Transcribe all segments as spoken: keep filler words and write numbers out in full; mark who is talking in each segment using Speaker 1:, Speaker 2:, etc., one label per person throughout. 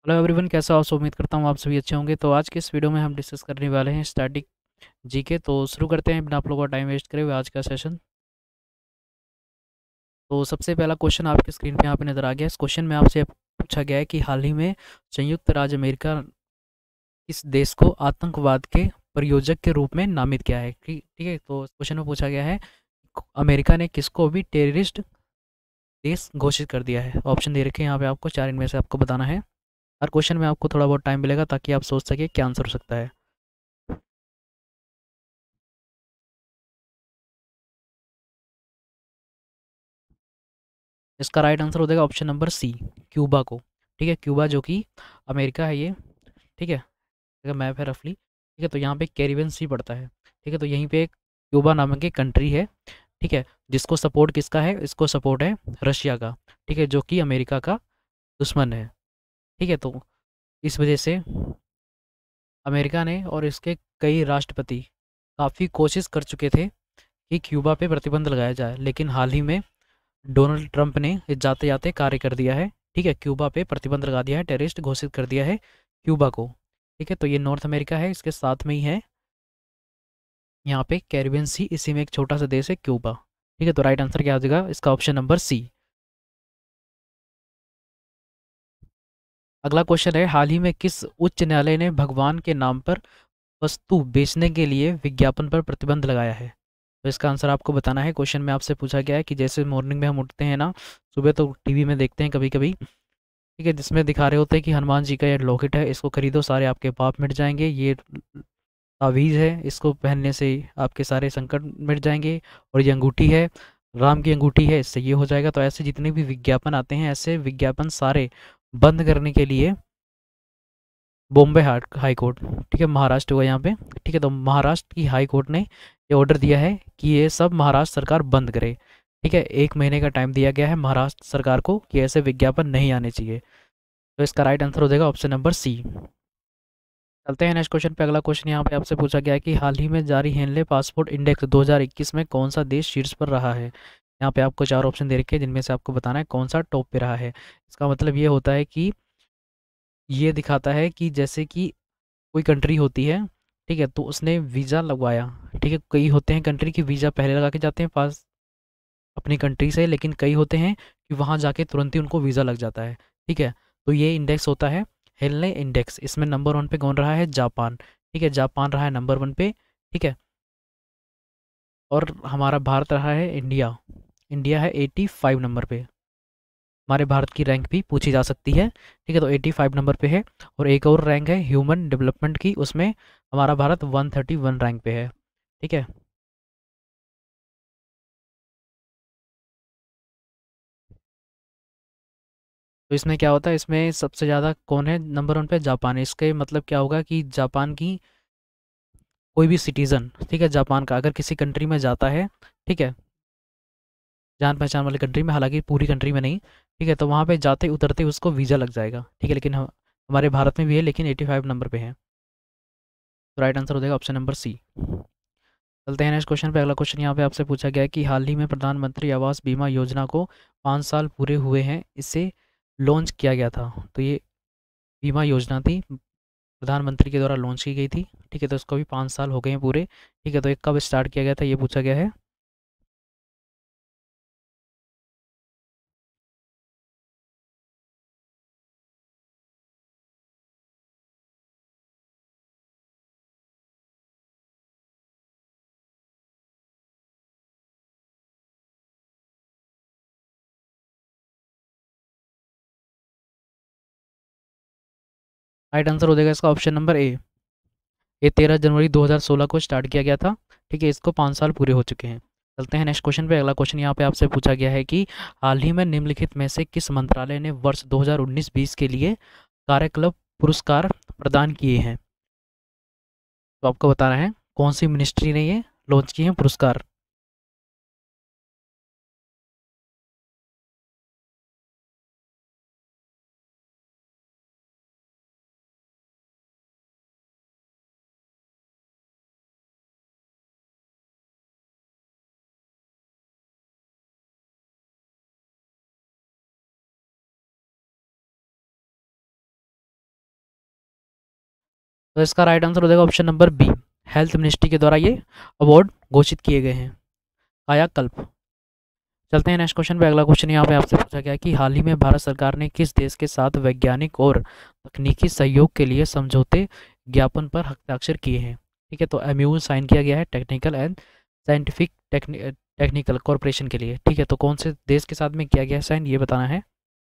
Speaker 1: Hello everyone, कैसा हो? आप उम्मीद करता हूँ आप सभी अच्छे होंगे। तो आज के इस वीडियो में हम डिस्कस करने वाले हैं स्टैटिक जीके। तो शुरू करते हैं बिना आप लोगों का टाइम वेस्ट करे हुए आज का सेशन। तो सबसे पहला क्वेश्चन आपके स्क्रीन पे यहाँ पे नज़र आ गया। इस क्वेश्चन में आपसे पूछा गया है कि हाल ही में संयुक्त राज्य अमेरिका किस देश को आतंकवाद के प्रयोजक के रूप में नामित किया है। ठीक ठीक है, तो क्वेश्चन में पूछा गया है अमेरिका ने किसको भी टेररिस्ट देश घोषित कर दिया है। ऑप्शन दे रखे हैं यहाँ पे आपको, चार इनमें से आपको बताना है। हर क्वेश्चन में आपको थोड़ा बहुत टाइम मिलेगा ताकि आप सोच सके क्या आंसर हो सकता है। इसका राइट आंसर हो जाएगा ऑप्शन नंबर सी, क्यूबा को। ठीक है, क्यूबा जो कि अमेरिका है ये। ठीक है, अगर मैप है रफली। ठीक है, तो यहाँ पे कैरिबियन सी पड़ता है। ठीक है, तो यहीं पे एक क्यूबा नामक एक कंट्री है। ठीक है, जिसको सपोर्ट किसका है? इसको सपोर्ट है रशिया का। ठीक है, जो कि अमेरिका का दुश्मन है। ठीक है, तो इस वजह से अमेरिका ने और इसके कई राष्ट्रपति काफ़ी कोशिश कर चुके थे कि क्यूबा पे प्रतिबंध लगाया जाए, लेकिन हाल ही में डोनाल्ड ट्रंप ने जाते जाते कार्य कर दिया है। ठीक है, क्यूबा पे प्रतिबंध लगा दिया है, टेररिस्ट घोषित कर दिया है क्यूबा को। ठीक है, तो ये नॉर्थ अमेरिका है, इसके साथ में ही है यहाँ पे कैरिबियन सी, इसी में एक छोटा सा देश है क्यूबा। ठीक है, तो राइट आंसर क्या हो जाएगा इसका? Option number C. अगला क्वेश्चन है, हाल ही में किस उच्च न्यायालय ने भगवान के नाम पर वस्तु बेचने के लिए विज्ञापन पर प्रतिबंध लगाया है? तो इसका आंसर आपको बताना है। क्वेश्चन में आपसे पूछा गया है कि जैसे मॉर्निंग में हम उठते हैं ना, सुबह तो टीवी में देखते हैं कभी कभी। ठीक है, जिसमें दिखा रहे होते हैं कि हनुमान जी का ये लॉकेट है, इसको खरीदो सारे आपके पाप मिट जाएंगे। ये तावीज़ है, इसको पहनने से आपके सारे संकट मिट जाएंगे। और ये अंगूठी है, राम की अंगूठी है, इससे ये हो जाएगा। तो ऐसे जितने भी विज्ञापन आते हैं, ऐसे विज्ञापन सारे बंद करने के लिए बॉम्बे हाई कोर्ट, ठीक है महाराष्ट्र हुआ यहाँ पे। ठीक है, तो महाराष्ट्र की हाई कोर्ट ने ये ऑर्डर दिया है कि ये सब महाराष्ट्र सरकार बंद करे। ठीक है, एक महीने का टाइम दिया गया है महाराष्ट्र सरकार को कि ऐसे विज्ञापन नहीं आने चाहिए। तो इसका राइट आंसर हो जाएगा ऑप्शन नंबर सी। चलते हैं नेक्स्ट क्वेश्चन पे। अगला क्वेश्चन यहाँ पे आपसे पूछा गया है कि हाल ही में जारी हेनले पासपोर्ट इंडेक्स दो हज़ार इक्कीस में कौन सा देश शीर्ष पर रहा है? यहाँ पे आपको चार ऑप्शन दे रखे हैं, जिनमें से आपको बताना है कौन सा टॉप पे रहा है। इसका मतलब ये होता है कि ये दिखाता है कि जैसे कि कोई कंट्री होती है, ठीक है, तो उसने वीज़ा लगवाया। ठीक है, कई होते हैं कंट्री की वीज़ा पहले लगा के जाते हैं पास अपनी कंट्री से, लेकिन कई होते हैं कि वहाँ जाके तुरंत ही उनको वीज़ा लग जाता है। ठीक है, तो ये इंडेक्स होता है हेलने इंडेक्स। इसमें नंबर वन पे कौन रहा है? जापान। ठीक है, जापान रहा है नंबर वन पे। ठीक है, और हमारा भारत रहा है इंडिया। इंडिया है एटी फाइव नंबर पे। हमारे भारत की रैंक भी पूछी जा सकती है। ठीक है, तो एटी फाइव नंबर पे है। और एक और रैंक है ह्यूमन डेवलपमेंट की, उसमें हमारा Bharat one thirty one rank पे है। ठीक है, तो इसमें क्या होता है, इसमें सबसे ज़्यादा कौन है नंबर वन पे? जापान है। इसके मतलब क्या होगा कि जापान की कोई भी सिटीज़न, ठीक है, जापान का अगर किसी कंट्री में जाता है, ठीक है, जान पहचान वाली कंट्री में, हालांकि पूरी कंट्री में नहीं, ठीक है, तो वहाँ पे जाते उतरते उसको वीज़ा लग जाएगा। ठीक है, लेकिन हम हमारे भारत में भी है, लेकिन एटी फाइव नंबर पे है। तो राइट आंसर हो जाएगा ऑप्शन नंबर सी। चलते हैं नेक्स्ट क्वेश्चन पे। अगला क्वेश्चन यहाँ पे आपसे पूछा गया है कि हाल ही में प्रधानमंत्री आवास बीमा योजना को पाँच साल पूरे हुए हैं, इसे लॉन्च किया गया था। तो ये बीमा योजना थी, प्रधानमंत्री के द्वारा लॉन्च की गई थी। ठीक है, तो इसको भी पाँच साल हो गए हैं पूरे। ठीक है, तो ये कब स्टार्ट किया गया था ये पूछा गया है। राइट आंसर हो जाएगा इसका ऑप्शन नंबर ए। ये तेरह जनवरी दो हज़ार सोलह को स्टार्ट किया गया था। ठीक है, इसको पाँच साल पूरे हो चुके हैं। चलते हैं नेक्स्ट क्वेश्चन पे। अगला क्वेश्चन यहाँ पे आपसे पूछा गया है कि हाल ही में निम्नलिखित में से किस मंत्रालय ने वर्ष दो हज़ार उन्नीस बीस के लिए कार्यक्लब पुरस्कार प्रदान किए हैं? तो आपको बताना है कौन सी मिनिस्ट्री ने ये लॉन्च किए हैं पुरस्कार। तो इसका राइट आंसर हो जाएगा option number B. Health ministry के द्वारा ये अवार्ड घोषित किए गए हैं, कायाकल्प। चलते हैं नेक्स्ट क्वेश्चन पे। अगला क्वेश्चन यहाँ पे आपसे पूछा गया है कि हाल ही में भारत सरकार ने किस देश के साथ वैज्ञानिक और तकनीकी सहयोग के लिए समझौते ज्ञापन पर हस्ताक्षर किए हैं। ठीक है, तो एमयू साइन किया गया है technical and scientific technical corporation के लिए। ठीक है, तो कौन से देश के साथ में किया गया है साइन, ये बताना है।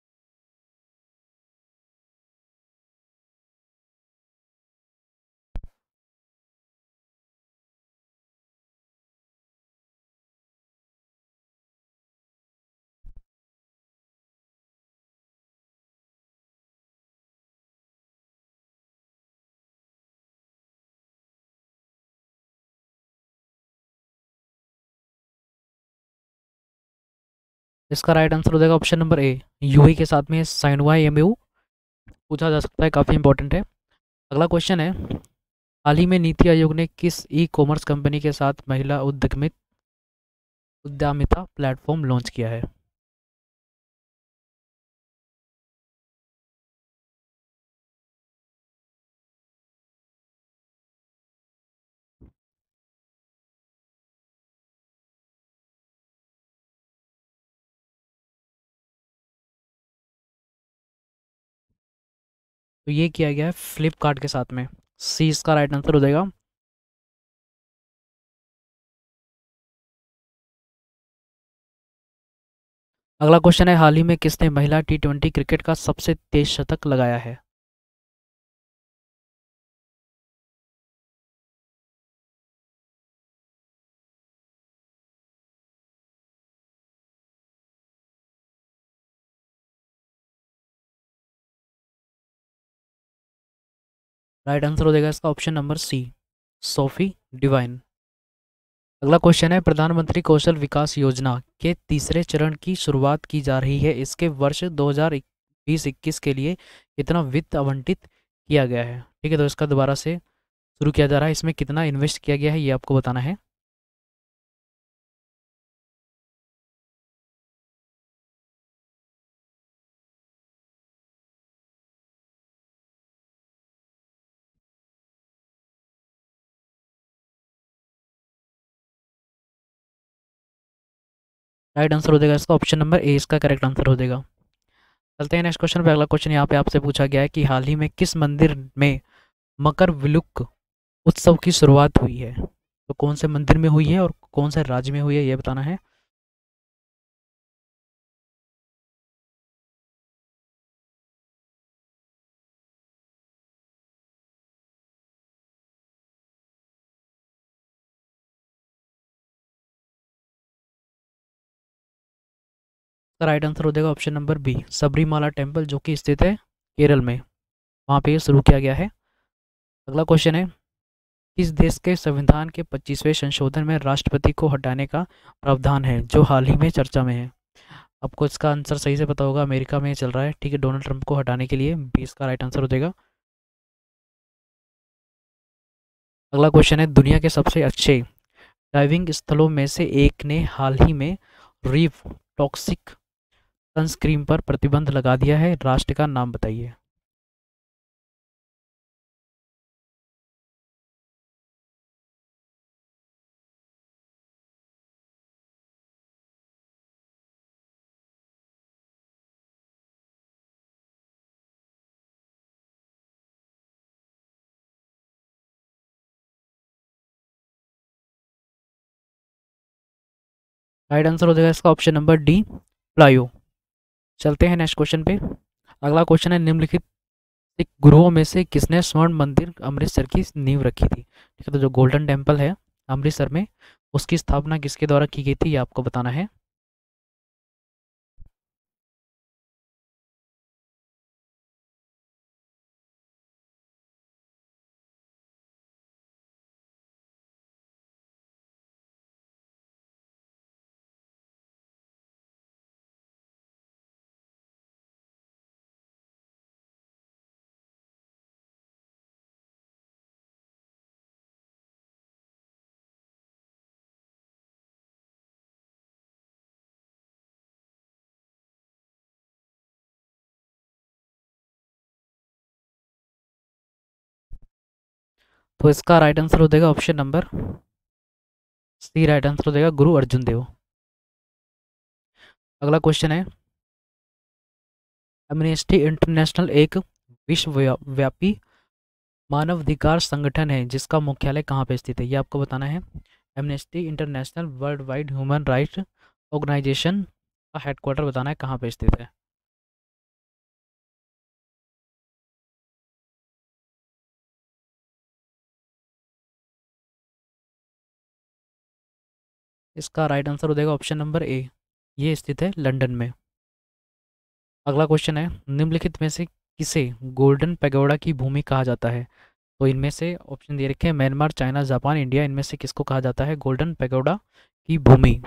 Speaker 1: इसका राइट आंसर हो जाएगा ऑप्शन नंबर ए, यूएई के साथ में साइन हुआ है एमयू। पूछा जा सकता है, काफ़ी इंपॉर्टेंट है। अगला क्वेश्चन है, हाल ही में नीति आयोग ने किस ई कॉमर्स कंपनी के साथ महिला उद्यमित उद्यमिता प्लेटफॉर्म लॉन्च किया है। तो ये किया गया है फ्लिपकार्ट के साथ में, सी इसका राइट आंसर हो जाएगा। अगला क्वेश्चन है, हाल ही में किसने महिला टी ट्वेंटी क्रिकेट का सबसे तेज शतक लगाया है। राइट आंसर हो जाएगा इसका option number C, Sophie Devine. अगला क्वेश्चन है, प्रधानमंत्री कौशल विकास योजना के तीसरे चरण की शुरुआत की जा रही है, इसके वर्ष दो हज़ार बीस इक्कीस के लिए कितना वित्त आवंटित किया गया है। ठीक है, तो इसका दोबारा से शुरू किया जा रहा है, इसमें कितना इन्वेस्ट किया गया है ये आपको बताना है। राइट आंसर हो जाएगा इसका ऑप्शन नंबर ए, इसका करेक्ट आंसर हो जाएगा। चलते हैं नेक्स्ट क्वेश्चन पे। अगला क्वेश्चन यहाँ पे आपसे पूछा गया है कि हाल ही में किस मंदिर में मकर विलुक उत्सव की शुरुआत हुई है। तो कौन से मंदिर में हुई है और कौन से राज्य में हुई है, ये बताना है। इसका राइट आंसर हो जाएगा option number B, Sabarimala temple, जो कि स्थित है केरल में, वहाँ पे ये शुरू किया गया है। अगला क्वेश्चन है, किस देश के संविधान के पच्चीसवें संशोधन में राष्ट्रपति को हटाने का प्रावधान है, जो हाल ही में चर्चा में है। आपको इसका आंसर सही से पता होगा, अमेरिका में चल रहा है। ठीक है, डोनाल्ड ट्रंप को हटाने के लिए बी इसका राइट आंसर हो जाएगा। अगला क्वेश्चन है, दुनिया के सबसे अच्छे डाइविंग स्थलों में से एक ने हाल ही में रीफ टॉक्सिक सनस्क्रीन पर प्रतिबंध लगा दिया है, राष्ट्र का नाम बताइए। राइट आंसर हो जाएगा इसका ऑप्शन नंबर डी, प्लायो। चलते हैं नेक्स्ट क्वेश्चन पे। अगला क्वेश्चन है, निम्नलिखित सिख गुरुओं में से किसने स्वर्ण मंदिर अमृतसर की नींव रखी थी। ठीक है, तो जो गोल्डन टेम्पल है अमृतसर में, उसकी स्थापना किसके द्वारा की गई थी, ये आपको बताना है। तो इसका राइट आंसर हो जाएगा option number C, right answer हो जाएगा गुरु अर्जुन देव। अगला क्वेश्चन है, एमनेस्टी इंटरनेशनल एक विश्वव्यापी मानवाधिकार संगठन है जिसका मुख्यालय कहाँ पे स्थित है, ये आपको बताना है। Amnesty International world wide human rights organisation का हेडक्वार्टर बताना है कहाँ पे स्थित है। इसका राइट आंसर हो जाएगा ऑप्शन नंबर ए, ये स्थित है लंदन में। अगला क्वेश्चन है, निम्नलिखित में से किसे गोल्डन पैगोडा की भूमि कहा जाता है। तो इनमें से ऑप्शन दे रखे हैं म्यांमार, चाइना, जापान, इंडिया, इनमें से किसको कहा जाता है गोल्डन पैगोडा की भूमि।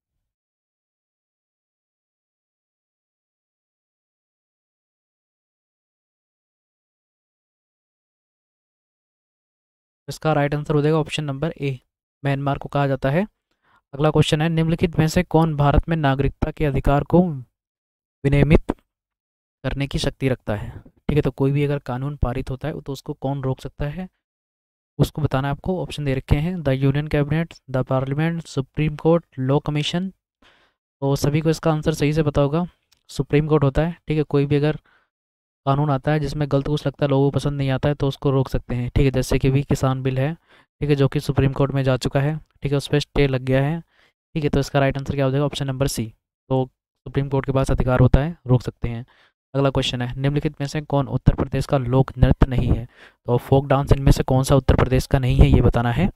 Speaker 1: इसका राइट आंसर हो जाएगा ऑप्शन नंबर ए, म्यांमार को कहा जाता है। अगला क्वेश्चन है, निम्नलिखित में से कौन भारत में नागरिकता के अधिकार को विनियमित करने की शक्ति रखता है। ठीक है, तो कोई भी अगर कानून पारित होता है तो उसको कौन रोक सकता है, उसको बताना है आपको। ऑप्शन दे रखे हैं the union cabinet, the parliament, supreme court, law commission. तो सभी को इसका आंसर सही से पता होगा, सुप्रीम कोर्ट होता है। ठीक है, कोई भी अगर कानून आता है जिसमें गलत कुछ लगता है, लोगों को पसंद नहीं आता है, तो उसको रोक सकते हैं। ठीक है, जैसे कि भी किसान बिल है, ठीक है, जो कि सुप्रीम कोर्ट में जा चुका है। ठीक है, उस पर स्टे लग गया है। ठीक है, तो इसका राइट आंसर क्या हो जाएगा ऑप्शन नंबर सी। तो सुप्रीम कोर्ट के पास अधिकार होता है, रोक सकते हैं। अगला क्वेश्चन है, निम्नलिखित में से कौन उत्तर प्रदेश का लोक नृत्य नहीं है। तो फोक डांस इनमें से कौन सा उत्तर प्रदेश का नहीं है, ये बताना है।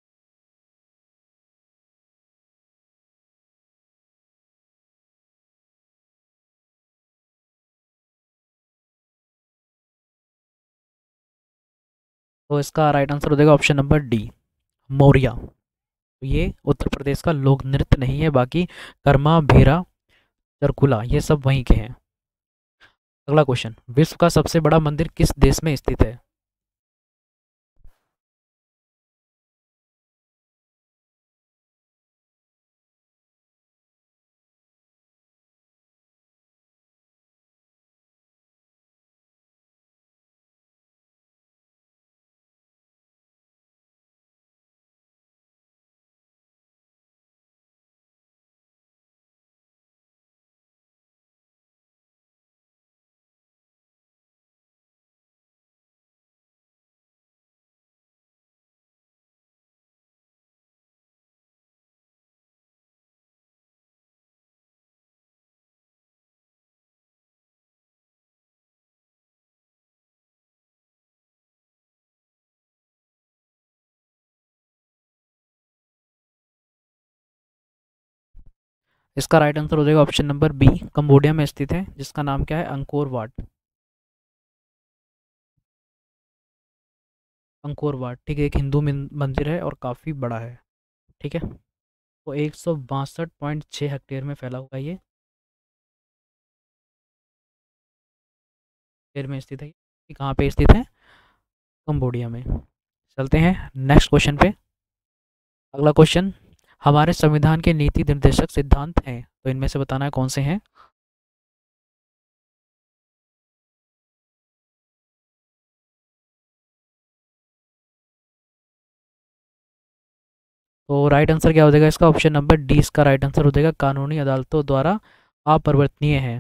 Speaker 1: तो इसका राइट आंसर हो जाएगा ऑप्शन नंबर डी, मौर्या। तो ये उत्तर प्रदेश का लोक नृत्य नहीं है, बाकी कर्मा, भेरा, चरकुला ये सब वहीं के हैं। अगला क्वेश्चन, विश्व का सबसे बड़ा मंदिर किस देश में स्थित है। इसका राइट आंसर हो जाएगा ऑप्शन नंबर बी, कंबोडिया में स्थित है, जिसका नाम क्या है अंकोर वाट। अंकोर वाट, ठीक है, एक हिंदू मिन- मंदिर है और काफ़ी बड़ा है। ठीक है, तो एक सौ बासठ पॉइंट छः हेक्टेयर में फैला हुआ है ये, शेर में स्थित है। ये कहाँ पे स्थित है, कंबोडिया में। चलते हैं नेक्स्ट क्वेश्चन पे। अगला क्वेश्चन, हमारे संविधान के नीति निर्देशक सिद्धांत हैं, तो इनमें से बताना है कौन से हैं। तो राइट आंसर क्या हो जाएगा इसका ऑप्शन नंबर डी, इसका राइट आंसर हो जाएगा कानूनी अदालतों द्वारा अपरिवर्तनीय है।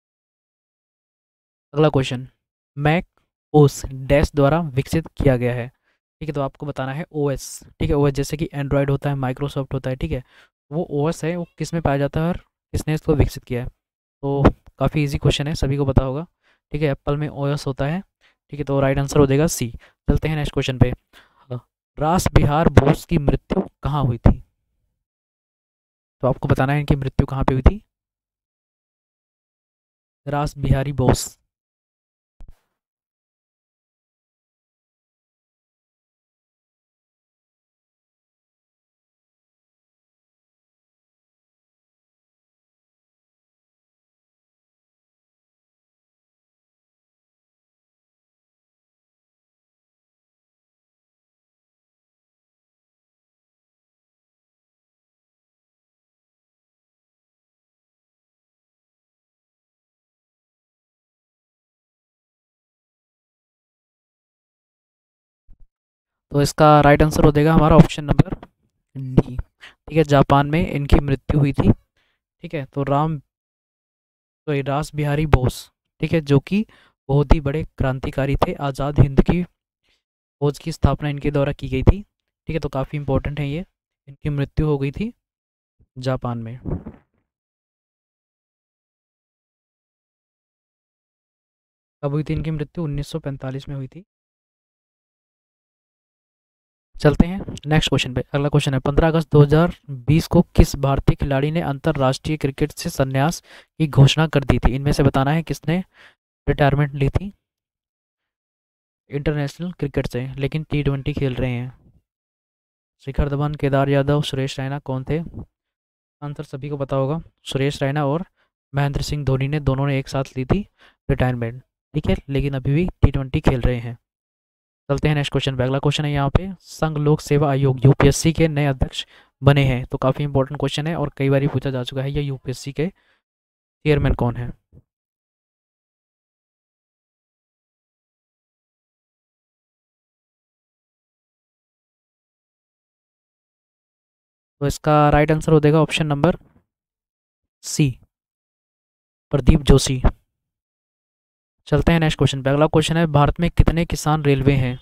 Speaker 1: अगला क्वेश्चन, मैक ओस डैश द्वारा विकसित किया गया है। ठीक है, तो आपको बताना है ओएस। ठीक है, ओएस जैसे कि एंड्रॉयड होता है, माइक्रोसॉफ्ट होता है। ठीक है, वो ओएस है, वो किस में पाया जाता है और किसने इसको विकसित किया है। तो काफ़ी इजी क्वेश्चन है, सभी को पता होगा। ठीक है, एप्पल में ओएस होता है। ठीक है, तो राइट आंसर हो जाएगा सी। चलते हैं नेक्स्ट क्वेश्चन पे। अ, रास बिहार बोस की मृत्यु कहाँ हुई थी। तो आपको बताना है इनकी मृत्यु कहाँ पे हुई थी, रास बिहारी बोस। तो इसका राइट आंसर हो जाएगा हमारा ऑप्शन नंबर डी। ठीक है, जापान में इनकी मृत्यु हुई थी। ठीक है, तो राम तो ये रास बिहारी बोस, ठीक है, जो कि बहुत ही बड़े क्रांतिकारी थे। आज़ाद हिंद की फौज की स्थापना इनके द्वारा की गई थी। ठीक है, तो काफ़ी इंपॉर्टेंट है ये। इनकी मृत्यु हो गई थी जापान में। कब हुई थी इनकी मृत्यु? उन्नीस सौ पैंतालीस में हुई थी। चलते हैं नेक्स्ट क्वेश्चन पे। अगला क्वेश्चन है, पंद्रह अगस्त दो हज़ार बीस को किस भारतीय खिलाड़ी ने अंतर्राष्ट्रीय क्रिकेट से संन्यास की घोषणा कर दी थी? इनमें से बताना है किसने रिटायरमेंट ली थी इंटरनेशनल क्रिकेट से, लेकिन टी ट्वेंटी खेल रहे हैं। शिखर धवन, केदार यादव, सुरेश रैना, कौन थे? आंसर सभी को पता होगा। सुरेश रैना और महेंद्र सिंह धोनी ने दोनों ने एक साथ ली थी रिटायरमेंट। ठीक है, लेकिन अभी भी टी ट्वेंटी खेल रहे हैं। चलते हैं नेक्स्ट क्वेश्चन पे। अगला क्वेश्चन है यहाँ पे, संघ लोक सेवा आयोग यूपीएससी के नए अध्यक्ष बने हैं। तो काफ़ी इंपॉर्टेंट क्वेश्चन है और कई बार पूछा जा चुका है, ये यूपीएससी के चेयरमैन कौन है? तो इसका राइट आंसर हो जाएगा option number C, Pradeep Joshi. चलते हैं नेक्स्ट क्वेश्चन पे। अगला क्वेश्चन है, भारत में कितने किसान रेलवे हैं?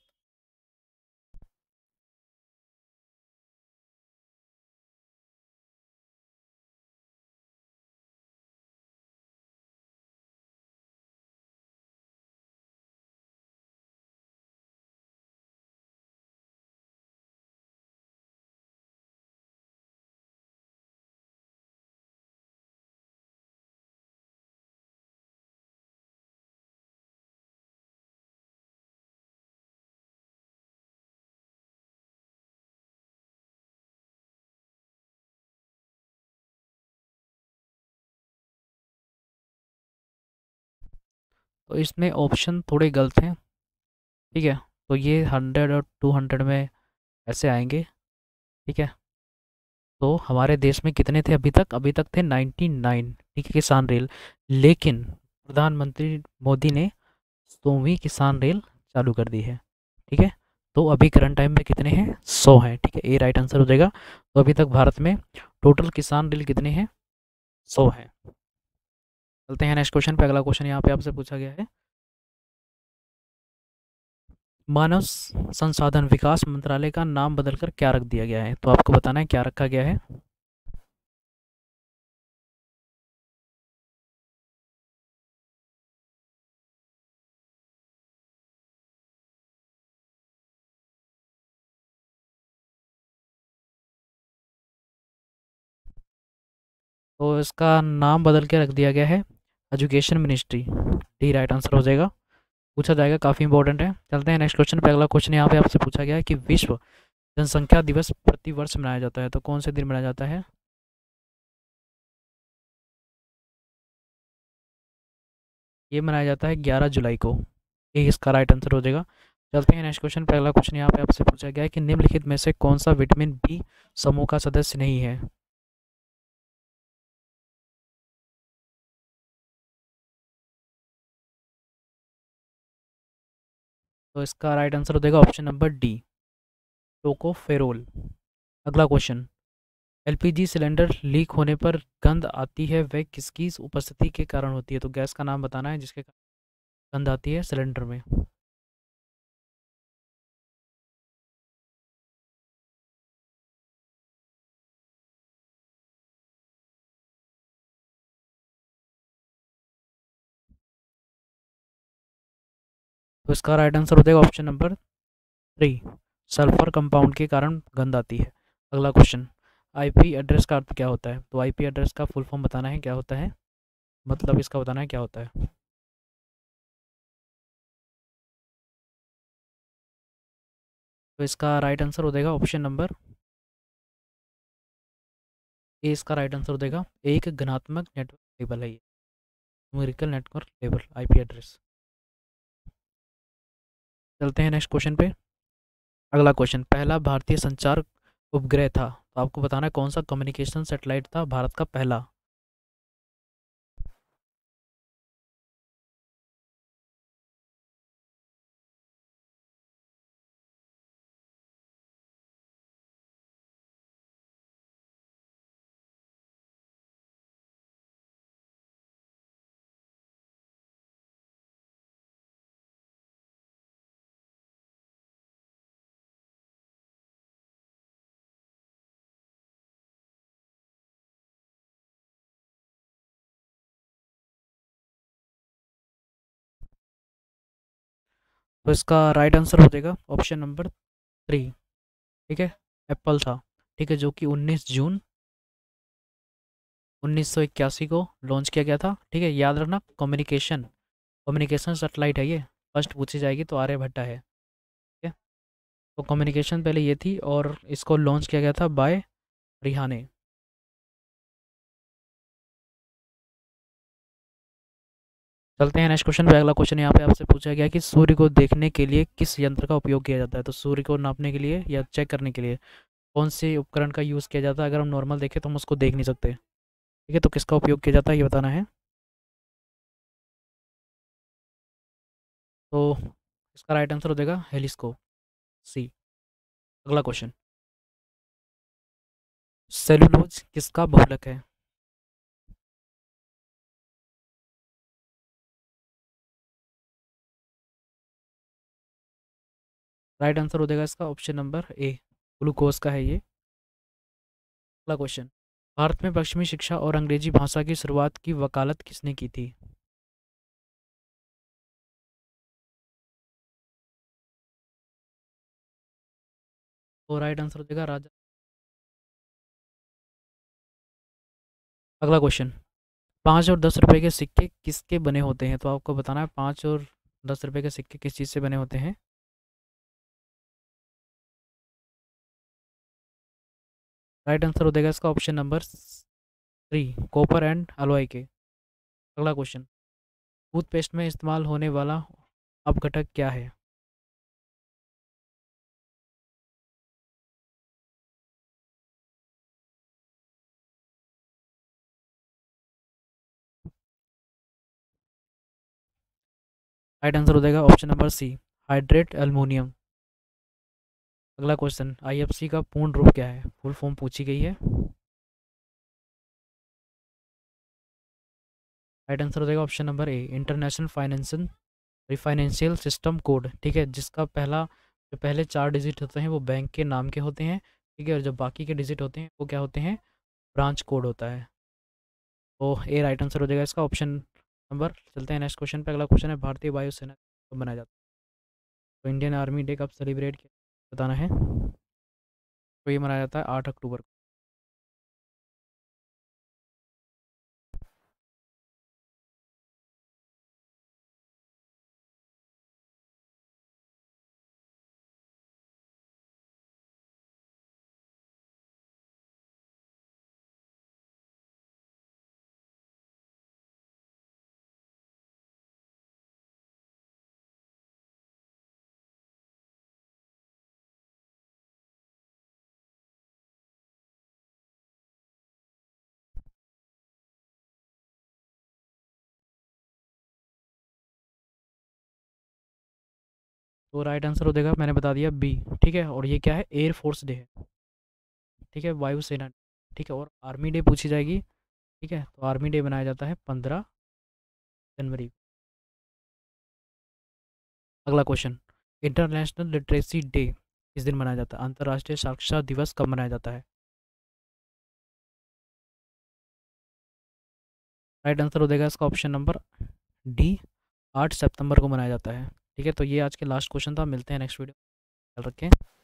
Speaker 1: तो इसमें ऑप्शन थोड़े गलत हैं। ठीक है, तो ये हंड्रेड और टू हंड्रेड में ऐसे आएंगे। ठीक है, तो हमारे देश में कितने थे अभी तक? अभी तक थे नाइन्टी नाइन। ठीक है, किसान रेल। लेकिन प्रधानमंत्री मोदी ने सौवीं किसान रेल चालू कर दी है। ठीक है, तो अभी करंट टाइम में कितने हैं? सौ हैं। ठीक है, ए राइट आंसर हो जाएगा। तो अभी तक भारत में टोटल किसान रेल कितने हैं? सौ हैं। चलते हैं नेक्स्ट क्वेश्चन पे। अगला क्वेश्चन यहाँ पे आपसे पूछा गया है, मानव संसाधन विकास मंत्रालय का नाम बदलकर क्या रख दिया गया है? तो आपको बताना है क्या रखा गया है। तो इसका नाम बदल के रख दिया गया है education ministry. D right answer हो जाएगा। पूछा जाएगा, काफ़ी इंपॉर्टेंट है। चलते हैं नेक्स्ट क्वेश्चन पे। अगला क्वेश्चन यहाँ पे आपसे पूछा गया है कि विश्व जनसंख्या दिवस प्रति वर्ष मनाया जाता है, तो कौन से दिन मनाया जाता है? ये मनाया जाता है ग्यारह जुलाई को। ये इसका राइट आंसर हो जाएगा। चलते हैं नेक्स्ट क्वेश्चन पे। अगला क्वेश्चन यहाँ पे आपसे पूछा गया है कि निम्नलिखित में से कौन सा विटामिन बी समूह का सदस्य नहीं है? तो इसका राइट आंसर हो जाएगा ऑप्शन नंबर डी, टोकोफेरोल। अगला क्वेश्चन, एलपीजी सिलेंडर लीक होने पर गंध आती है, वह किसकी उपस्थिति के कारण होती है? तो गैस का नाम बताना है जिसके कारण गंध आती है सिलेंडर में। तो इसका राइट आंसर हो जाएगा option number three, sulphur compound के कारण गंध आती है। अगला क्वेश्चन, आईपी एड्रेस का अर्थ क्या होता है? तो आईपी एड्रेस का फुल फॉर्म बताना है क्या होता है, मतलब इसका बताना है क्या होता है। तो इसका राइट आंसर हो जाएगा ऑप्शन नंबर ए। इसका राइट आंसर हो जाएगा, एक घनात्मक नेटवर्क टेबल है ये, numerical network table IP address. चलते हैं नेक्स्ट क्वेश्चन पे। अगला क्वेश्चन, पहला भारतीय संचार उपग्रह था, तो आपको बताना है कौन सा कम्युनिकेशन सैटेलाइट था भारत का पहला। तो इसका राइट आंसर हो जाएगा ऑप्शन नंबर थ्री। ठीक है, एप्पल था। ठीक है, जो कि उन्नीस जून उन्नीस सौ इक्यासी को लॉन्च किया गया था। ठीक है, याद रखना, कम्युनिकेशन कम्युनिकेशन सैटेलाइट है ये। फर्स्ट पूछी जाएगी तो आर्यभट्टा है। ठीक है, तो कम्युनिकेशन पहले ये थी और इसको लॉन्च किया गया था बाय रिहाने। चलते हैं नेक्स्ट क्वेश्चन पे। अगला क्वेश्चन यहाँ पे आपसे पूछा गया कि सूर्य को देखने के लिए किस यंत्र का उपयोग किया जाता है। तो सूर्य को नापने के लिए या चेक करने के लिए कौन से उपकरण का यूज़ किया जाता है। अगर हम नॉर्मल देखें तो हम उसको देख नहीं सकते। ठीक है, तो किसका उपयोग किया जाता है ये बताना है। तो इसका राइट आंसर हो जाएगा हेलिस्कोप, सी। अगला क्वेश्चन, सेलुलोज किसका बहुलक है। राइट आंसर हो जाएगा इसका ऑप्शन नंबर ए, ग्लूकोज का है ये। अगला क्वेश्चन, भारत में पश्चिमी शिक्षा और अंग्रेजी भाषा की शुरुआत की वकालत किसने की थी। तो राइट आंसर हो जाएगा राजा। अगला क्वेश्चन, पाँच और दस रुपए के सिक्के किसके बने होते हैं। तो आपको बताना है पाँच और दस रुपए के सिक्के किस चीज़ से बने होते हैं। राइट आंसर हो जाएगा इसका option number three, copper and alloy के। अगला क्वेश्चन, टूथपेस्ट में इस्तेमाल होने वाला अपघटक क्या है। राइट आंसर हो जाएगा option number C, hydrate aluminium. अगला क्वेश्चन, आईएफसी का पूर्ण रूप क्या है। फुल फॉर्म पूछी गई है। राइट आंसर हो जाएगा option number A, international financial financial system code. ठीक है, जिसका पहला जो पहले चार डिजिट होते हैं वो बैंक के नाम के होते हैं। ठीक है, और जो बाकी के डिजिट होते हैं वो क्या होते हैं, ब्रांच कोड होता है। तो ए राइट आंसर हो जाएगा इसका ऑप्शन नंबर। चलते हैं नेक्स्ट क्वेश्चन पे। अगला क्वेश्चन है, भारतीय वायुसेना कब मनाया जाता है। तो इंडियन आर्मी डे कब सेलिब्रेट किया बताना है। तो ये मनाया जाता है आठ अक्टूबर को। तो राइट आंसर हो जाएगा, मैंने बता दिया, बी। ठीक है, और ये क्या है, एयर फोर्स डे है। ठीक है, वायुसेना। ठीक है, और आर्मी डे पूछी जाएगी। ठीक है, तो आर्मी डे मनाया जाता है पंद्रह जनवरी। अगला क्वेश्चन, इंटरनेशनल लिटरेसी डे किस दिन मनाया जाता है। अंतर्राष्ट्रीय साक्षरता दिवस कब मनाया जाता है। राइट आंसर हो जाएगा इसका ऑप्शन नंबर डी, आठ सितंबर को मनाया जाता है। ठीक है, तो ये आज के लास्ट क्वेश्चन था। मिलते हैं नेक्स्ट वीडियो, ख्याल रखें।